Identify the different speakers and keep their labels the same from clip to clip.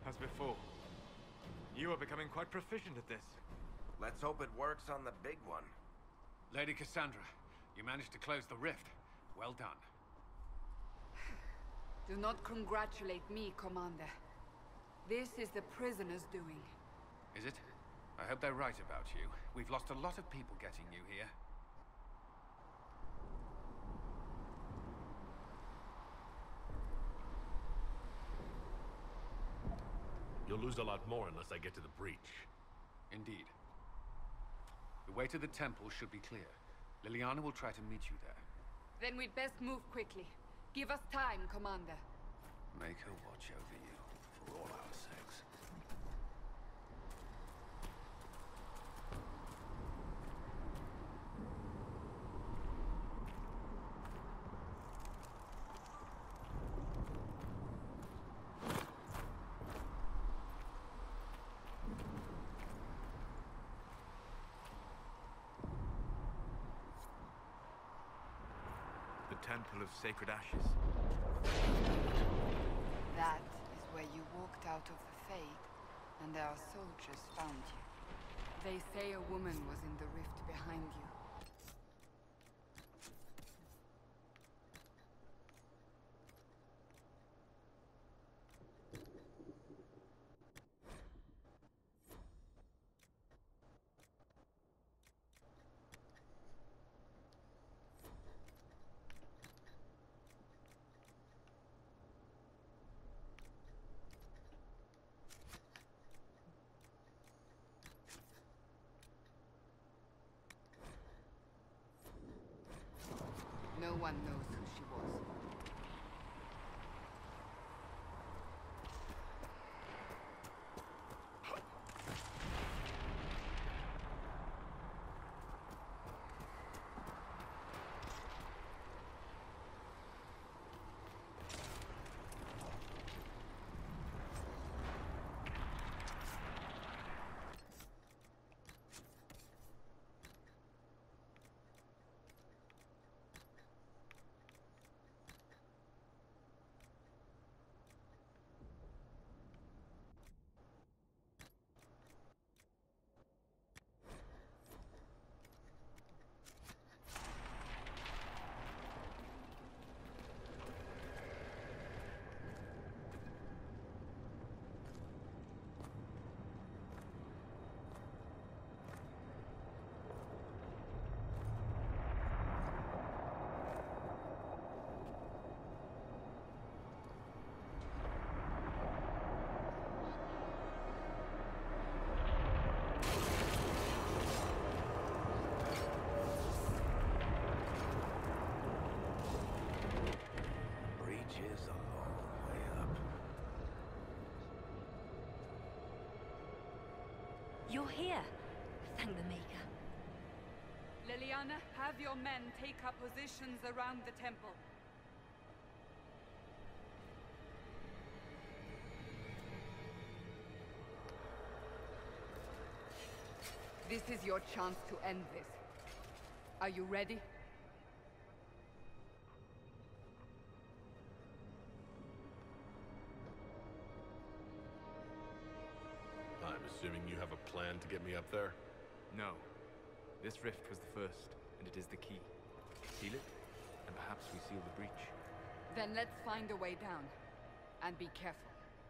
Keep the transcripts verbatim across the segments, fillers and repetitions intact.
Speaker 1: as before. You are becoming quite proficient at this.
Speaker 2: Let's hope it works on the big one.
Speaker 3: Lady Cassandra, you managed to close the rift. Well done.
Speaker 4: Do not congratulate me, Commander. This is the prisoners' doing.
Speaker 3: Is it? I hope they're right about you. We've lost a lot of people getting you here.
Speaker 5: You'll lose a lot more unless I get to the breach.
Speaker 3: Indeed. The way to the temple should be clear. Leliana will try to meet you there.
Speaker 4: Then we'd best move quickly. Give us time, Commander.
Speaker 3: Make her watch over you, for all our sakes.
Speaker 1: Temple of Sacred Ashes.
Speaker 4: That is where you walked out of the Fade, and our soldiers found you. They say a woman was in the rift behind you. No one knows who she was.
Speaker 6: You're here. Thank the Maker.
Speaker 4: Leliana, have your men take up positions around the temple. This is your chance to end this. Are you ready?
Speaker 5: I'm assuming you have a plan to get me up there?
Speaker 1: No. This rift was the first, and it is the key. Seal it, and perhaps we seal the breach.
Speaker 4: Then let's find a way down. And be careful.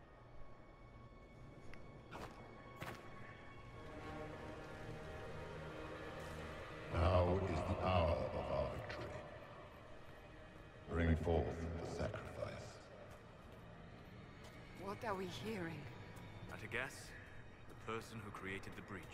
Speaker 7: Now is the hour of our victory. Bring forth the sacrifice.
Speaker 4: What are we hearing?
Speaker 1: At a guess, the person who created the breach.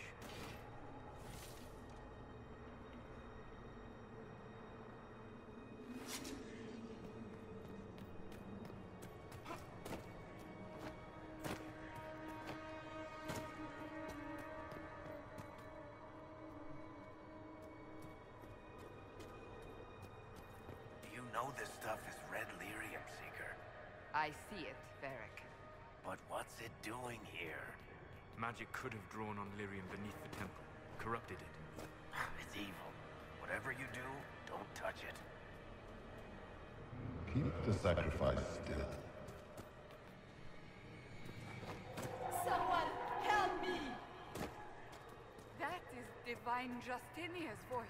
Speaker 2: You know this stuff is Red Lyrium, Seeker.
Speaker 4: I see it, Varric.
Speaker 2: But what's it doing here?
Speaker 1: Magic could have drawn on Lyrium beneath the temple, corrupted it.
Speaker 2: It's evil. Whatever you do, don't touch it.
Speaker 7: Keep the sacrifice still.
Speaker 4: divine Justinia's voice.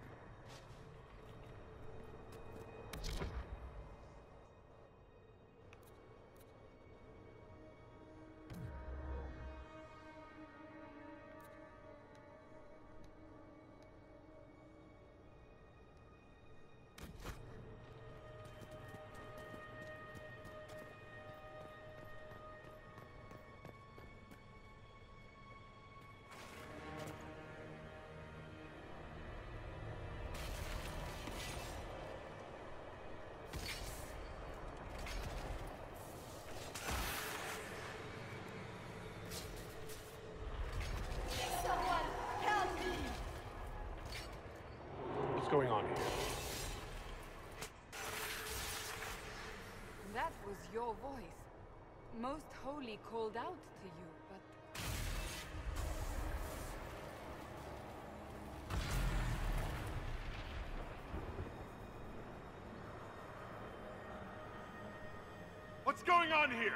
Speaker 8: What's going on here?
Speaker 4: That was your voice. Most Holy called out to you, but...
Speaker 8: What's going on here?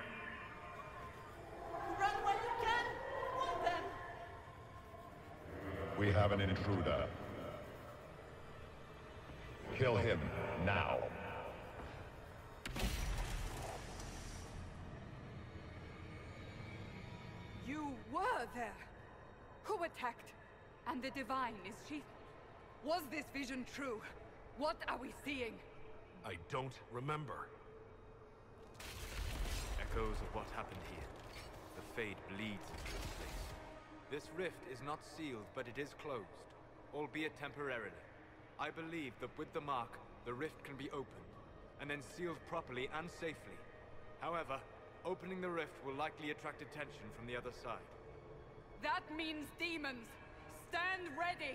Speaker 9: Run while you can! Warn them!
Speaker 7: We have an intruder. Kill him now.
Speaker 4: You were there! Who attacked? And the Divine, is she... Was this vision true? What are we seeing?
Speaker 5: I don't remember.
Speaker 1: Echoes of what happened here. The Fade bleeds into this place. This rift is not sealed, but it is closed, albeit temporarily. I believe that with the mark, the rift can be opened, and then sealed properly and safely. However, opening the rift will likely attract attention from the other side.
Speaker 4: That means demons! Stand ready!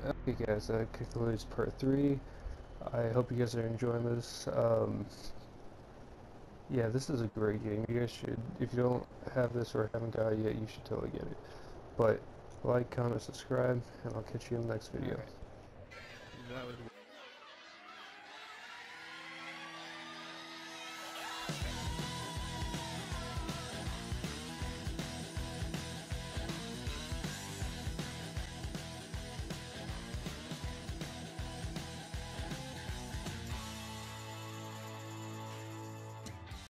Speaker 10: Okay guys, that concludes part three. I hope you guys are enjoying this. Um, yeah, this is a great game. You guys should, if you don't have this or haven't got it yet, you should totally get it. But like, comment, subscribe, and I'll catch you in the next video.
Speaker 11: That was